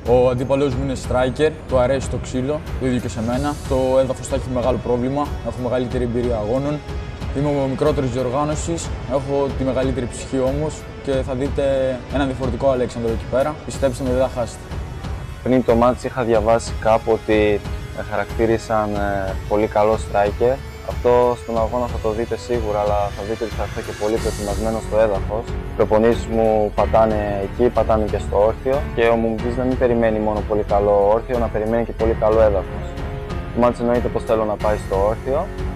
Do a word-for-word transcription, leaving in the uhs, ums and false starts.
Ο αντίπαλος μου είναι striker, του αρέσει το ξύλο, το ίδιο και σε μένα. Το έδαφος θα έχει μεγάλο πρόβλημα, έχω μεγαλύτερη εμπειρία αγώνων. Είμαι ο μικρότερος διοργάνωσης, έχω τη μεγαλύτερη ψυχή όμως και θα δείτε έναν διαφορετικό Αλέξανδρο εκεί πέρα. Πιστέψτε με, δεν θα χάσετε. Πριν το μάτς είχα διαβάσει κάπου ότι με χαρακτήρισαν ε, πολύ καλό striker. Αυτό στον αγώνα θα το δείτε σίγουρα, αλλά θα δείτε ότι θα έρθω και πολύ προετοιμασμένο στο έδαφος. Οι προπονήσεις μου πατάνε εκεί, πατάνε και στο όρθιο και ο Μουμβής να μην περιμένει μόνο πολύ καλό όρθιο, να περιμένει και πολύ καλό έδαφος. Το μάτς εννοείται πως θέλω να πάει στο όρθιο.